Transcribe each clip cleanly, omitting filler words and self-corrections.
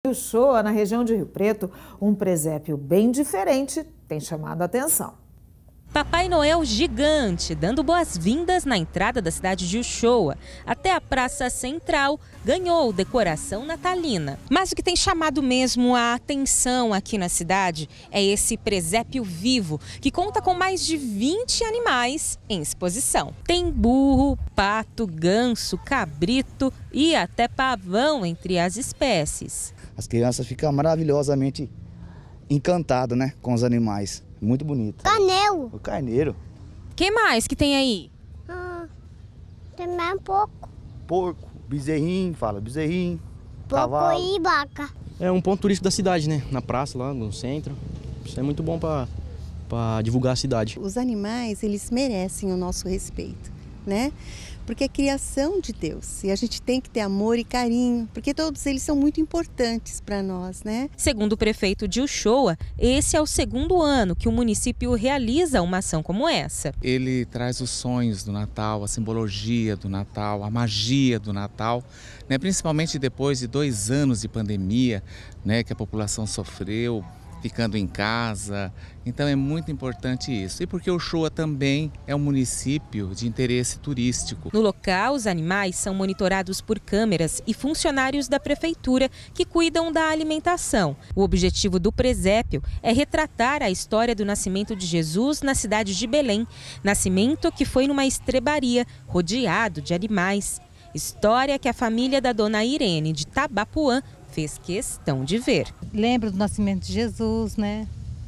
Uchoa, na região de Rio Preto, um presépio bem diferente tem chamado a atenção. Papai Noel gigante, dando boas-vindas na entrada da cidade de Uchoa. Até a Praça Central ganhou decoração natalina. Mas o que tem chamado mesmo a atenção aqui na cidade é esse presépio vivo, que conta com mais de 20 animais em exposição. Tem burro, pato, ganso, cabrito e até pavão entre as espécies. As crianças ficam maravilhosamente encantadas, né, com os animais. Muito bonito. Carneiro. O carneiro. Que mais que tem aí? Tem mais um pouco. Porco, bezerrinho, Porco cavalo. e vaca. É um ponto turístico da cidade, né? Na praça, lá no centro. Isso é muito bom para divulgar a cidade. Os animais, eles merecem o nosso respeito, né? Porque é criação de Deus e a gente tem que ter amor e carinho, porque todos eles são muito importantes para nós, né? Segundo o prefeito de Uchoa, esse é o segundo ano que o município realiza uma ação como essa. Ele traz os sonhos do Natal, a simbologia do Natal, a magia do Natal, né? Principalmente depois de 2 anos de pandemia, né? Que a população sofreu, ficando em casa. Então é muito importante isso. E porque Uchoa também é um município de interesse turístico. No local, os animais são monitorados por câmeras e funcionários da prefeitura que cuidam da alimentação. O objetivo do presépio é retratar a história do nascimento de Jesus na cidade de Belém. Nascimento que foi numa estrebaria, rodeado de animais. História que a família da dona Irene de Tabapuã fez questão de ver. Lembra do nascimento de Jesus, né?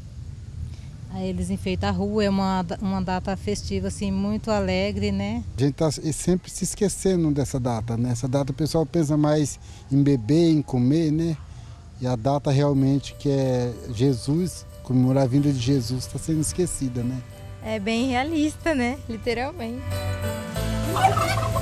Aí eles enfeitam a rua, é uma data festiva, assim, muito alegre, né? A gente está sempre se esquecendo dessa data, né? Essa data o pessoal pensa mais em beber, em comer, né? E a data realmente que é Jesus, comemorar a vinda de Jesus, está sendo esquecida, né? É bem realista, né? Literalmente.